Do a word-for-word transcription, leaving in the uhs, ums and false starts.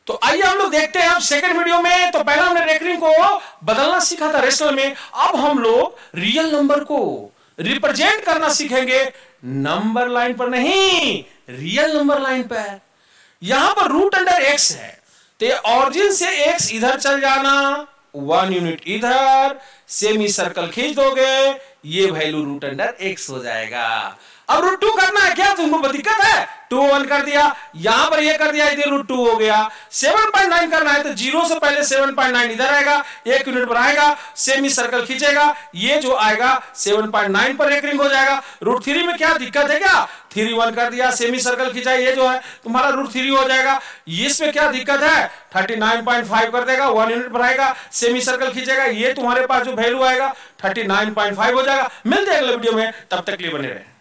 तो आइए हम लोग देखते हैं अब सेकंड वीडियो में। तो पहला हमने रेकरिंग को बदलना सीखा था रेशनल में, अब हम लोग रियल नंबर को रिप्रेजेंट करना सीखेंगे नंबर लाइन पर नहीं, रियल नंबर लाइन पर। यहां पर रूट अंडर एक्स है, तो ऑरिजिन से एक्स इधर चल जाना, वन यूनिट इधर, सेमी सर्कल खींच दोगे, ये वैल्यू रूट अंडर एक्स हो जाएगा। अब रूट टू करना है क्या, तुमको दिक्कत है? टू वन कर दिया, यहां पर ये कर दिया, इधर रूट टू हो गया। सेवन पॉइंट नाइन करना है तो जीरो से पहले सेवन पॉइंट नाइन इधर आएगा, एक यूनिट पर आएगा, सेमी सर्कल खींचेगा, ये जो आएगा सेवन पॉइंट नाइन पर रेकरिंग हो जाएगा। रूट थ्री में क्या दिक्कत है क्या? थ्री वन कर दिया, सेमी सर्कल खींचा, ये जो है तुम्हारा रूट थ्री हो जाएगा। इसमें क्या दिक्कत है? थर्टी नाइन पॉइंट फाइव कर देगा, वन यूनिट पर आएगा, सेमी सर्कल खींचेगा, ये तुम्हारे पास जो वैल्यू आएगा थर्टी नाइन पॉइंट फाइव हो जाएगा। मिलते हैं अगले वीडियो में, तब तक के लिए बने रहे।